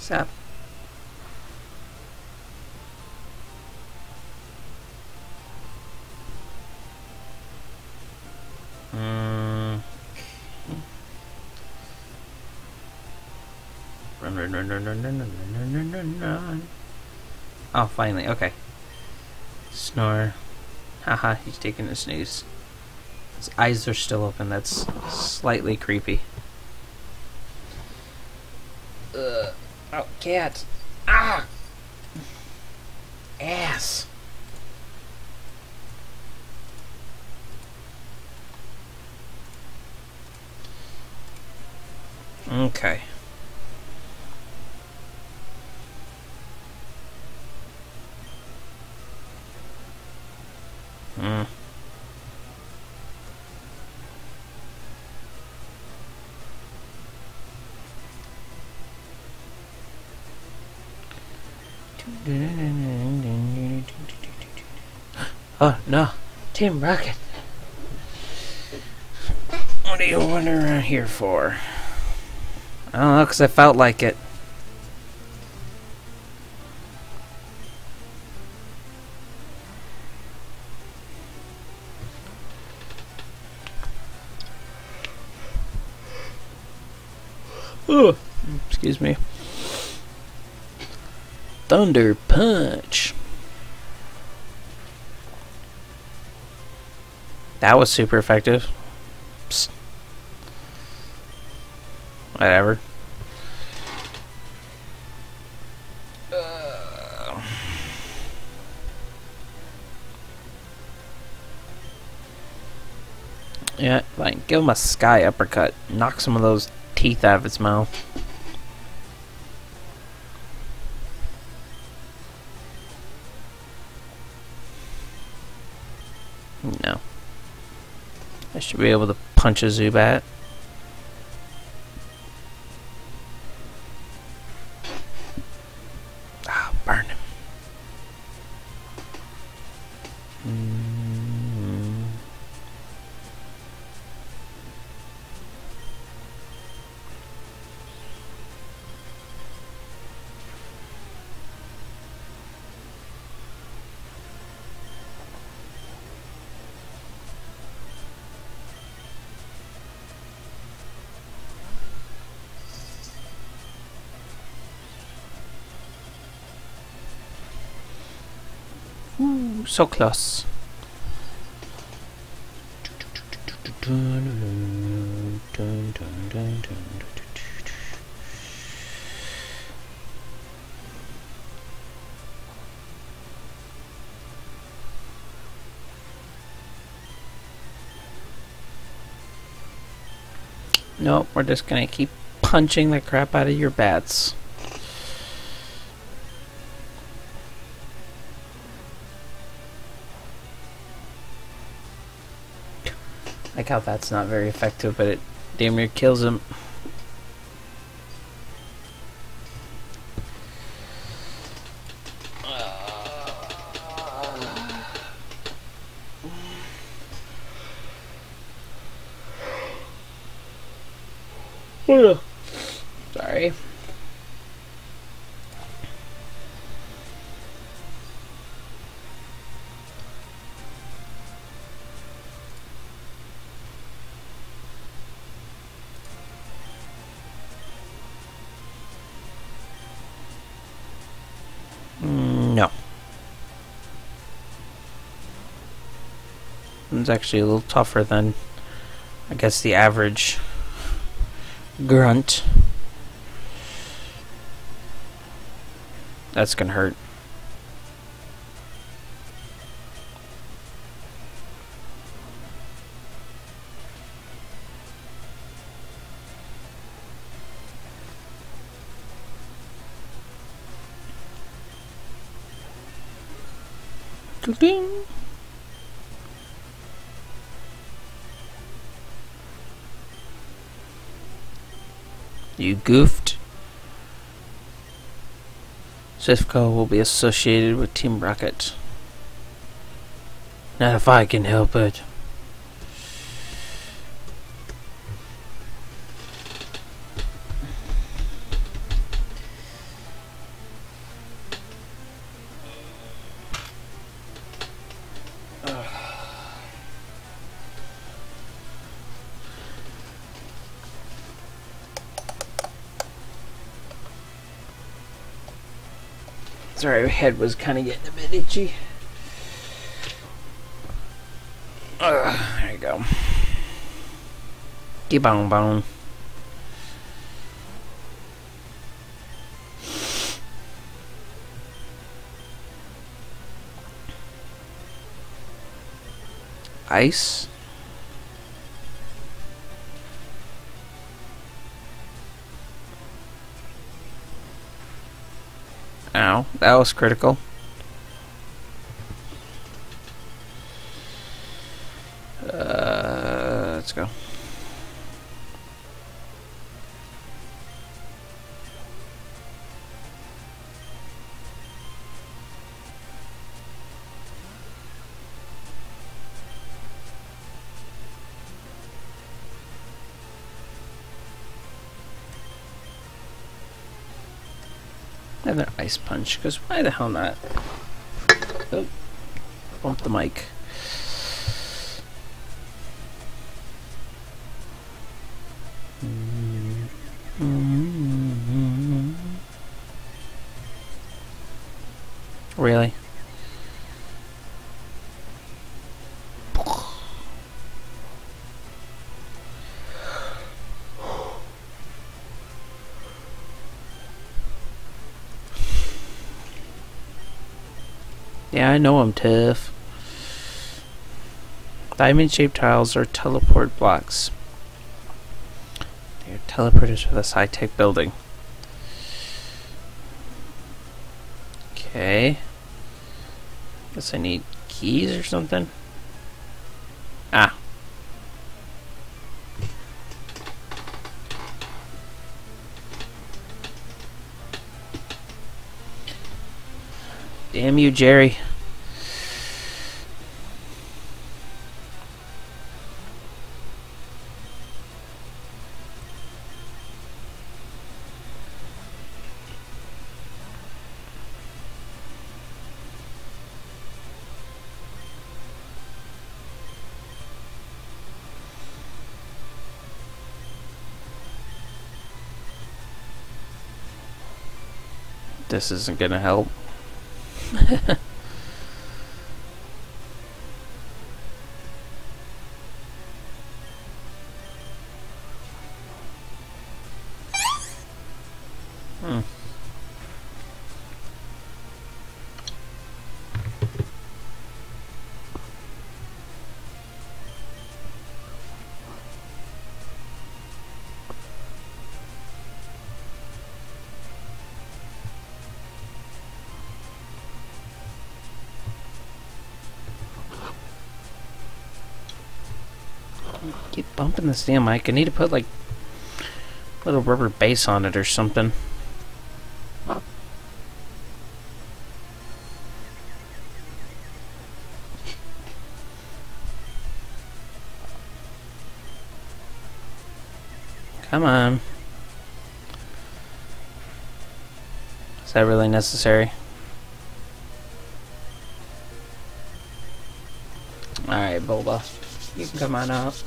Sup? Run. Oh, finally. Okay. Snore. Haha, he's taking a snooze. His eyes are still open. That's slightly creepy. Oh, cat. Ah! Ass. Okay. Oh, no. Team Rocket. What are you wandering around here for? I don't know, because I felt like it. Oh, excuse me. Thunder Punch. That was super effective. Psst. Whatever. Yeah, like, give him a sky uppercut. Knock some of those teeth out of its mouth. No. I should be able to punch a Zubat. Ah, burn him. Ooh, so close. Nope, we're just gonna keep punching the crap out of your bats. Like how that's not very effective, but it damn near kills him. Sorry. No. It's actually a little tougher than, I guess, the average grunt. That's gonna hurt. Ding. You goofed. Sifco will be associated with Team Rocket. Not if I can help it. Sorry, my head was kind of getting a bit itchy. There you go. Bong bong. Ice. Ow, that was critical. Let's go. Another ice punch, because why the hell not? Oh, bump the mic. Really? Yeah, I know I'm tough. Diamond-shaped tiles are teleport blocks. They're teleporters for this high-tech building. Okay. Guess I need keys or something. Ah. Damn you, Jerry. This isn't gonna help. Keep bumping this damn mic. I need to put like a little rubber base on it or something. Come on. Is that really necessary? Alright, Bulba. You can come on out.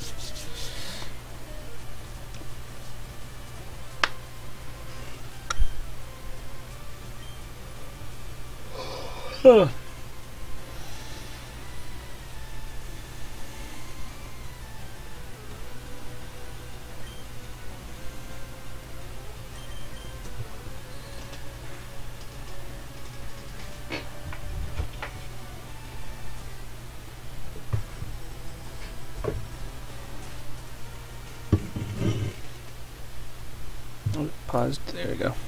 Paused. There we go.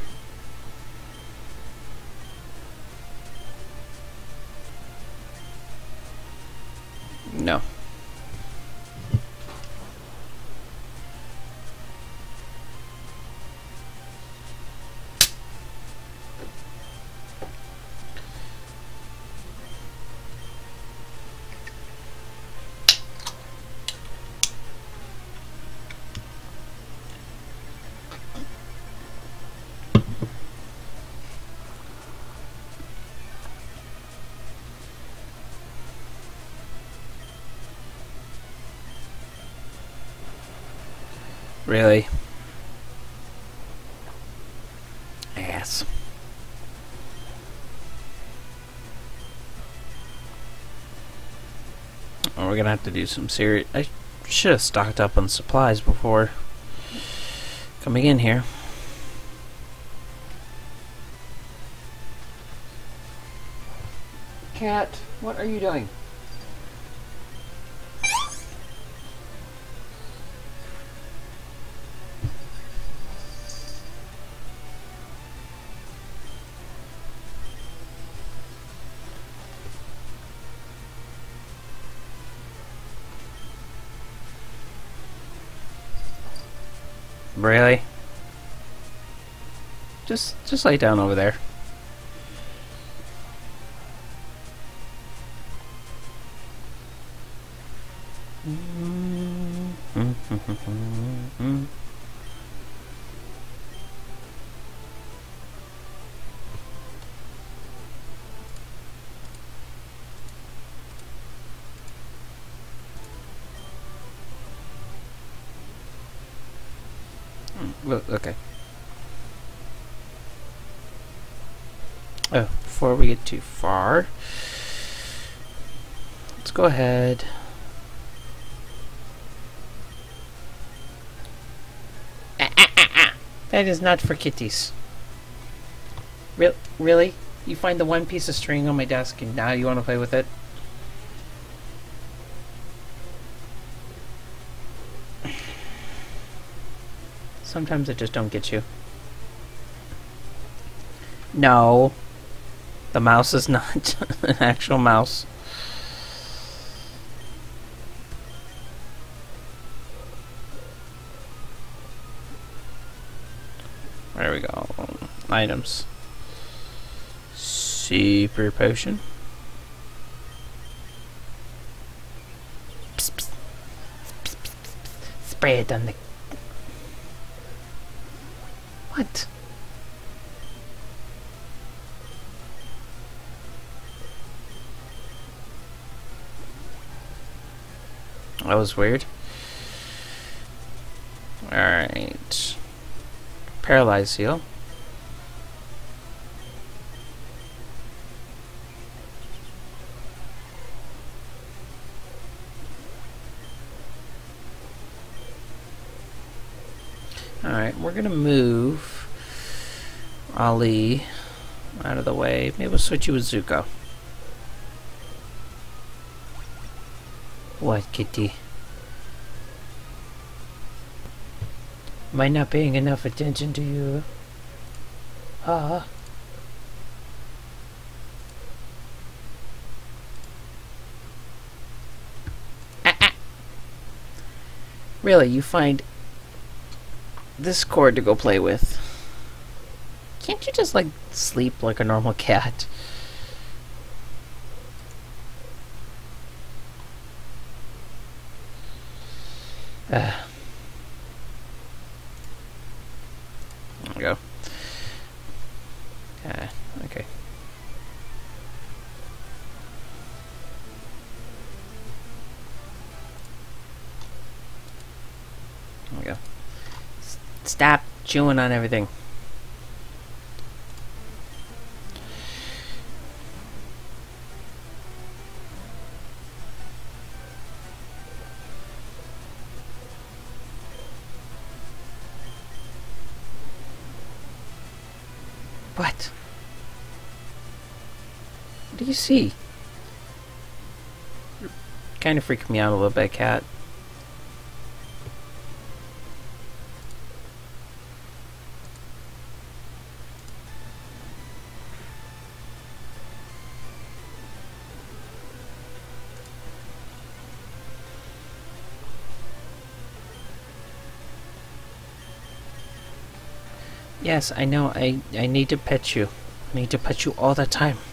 No. Really? Ass. Or we're gonna have to do some serious. I should have stocked up on supplies before coming in here. Cat, what are you doing? Really? Just lay down over there. Okay. Oh, before we get too far, let's go ahead. That is not for kitties. Really? You find the one piece of string on my desk and now you want to play with it? Sometimes I just don't get you. No. The mouse is not an actual mouse. There we go. Items. Super potion. Psst, psst. Psst, psst, psst. Spray it on the... What? That was weird. Alright. Paralyze seal. Alright, we're gonna move Ali out of the way. Maybe we'll switch you with Zuko. What, kitty? Am I not paying enough attention to you? Ah. Really, you find this cord to go play with. Can't you just, like, sleep like a normal cat? There we go. Okay. There we go. Stop chewing on everything. What? What do you see? You're kind of freaking me out a little bit, cat. Yes, I know. I need to pet you. I need to pet you all the time.